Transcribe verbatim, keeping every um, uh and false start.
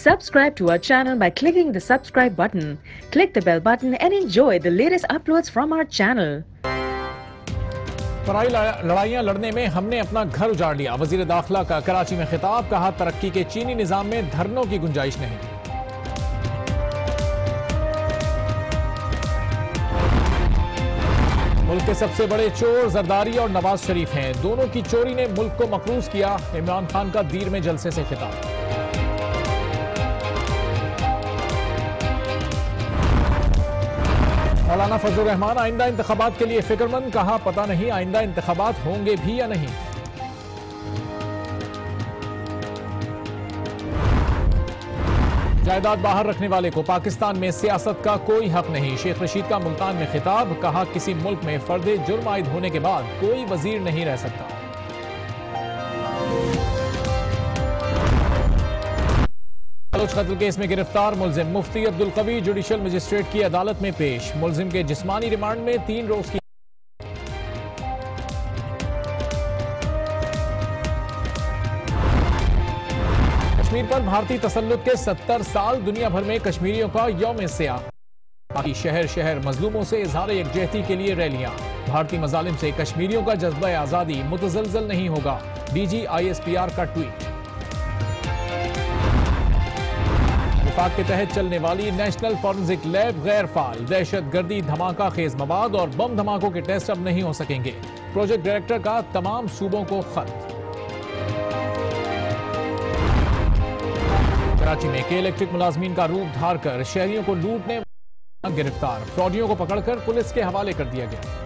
Subscribe to our channel by clicking the subscribe button. Click the bell button and enjoy the latest uploads from our channel. पराई लड़ाइयां लड़ने में हमने अपना घर उजाड़ लिया। वजीर दाखिला का कराची में खिताब, कहा तरक्की के चीनी निजाम में धरनों की गुंजाइश नहीं। मुल्क के सबसे बड़े चोर जरदारी और नवाज शरीफ हैं। दोनों की चोरी ने मुल्क को मकरूज किया। इमरान खान का दीर में जलसे से खिताब। मौलाना फजलुर रहमान आइंदा इंतखाबात के लिए फिक्रमंद, कहा पता नहीं आइंदा इंतखाबात होंगे भी या नहीं। जायदाद बाहर रखने वाले को पाकिस्तान में सियासत का कोई हक नहीं। शेख रशीद का मुल्तान में खिताब, कहा किसी मुल्क में फर्दे जुर्म आयद होने के बाद कोई वजीर नहीं रह सकता। बलोच कत्ल केस में गिरफ्तार मुलजिम मुफ्ती अब्दुल कवी जुडिशल मजिस्ट्रेट की अदालत में पेश। मुलजिम के जिस्मानी रिमांड में तीन रोज की। कश्मीर पर भारतीय तसल्लुत के सत्तर साल, दुनिया भर में कश्मीरियों का यौम सियाह। बाकी शहर शहर मजलूमों से इजहार यकजहती के लिए रैलियां। भारतीय मजालिम से कश्मीरियों का जज्बा आजादी मुतजलजल नहीं होगा। डीजी आईएसपीआर का ट्वीट। विफाक के तहत चलने वाली नेशनल फॉरेंसिक लैब गैर फाल। दहशत गर्दी, धमाका खेज मवाद और बम धमाकों के टेस्ट अब नहीं हो सकेंगे। प्रोजेक्ट डायरेक्टर का तमाम सूबों को खत। कराची में के इलेक्ट्रिक मुलाजमीन का रूप धार कर शहरियों को लूटने गिरफ्तार। फ्रॉडियों को पकड़कर पुलिस के हवाले कर दिया गया।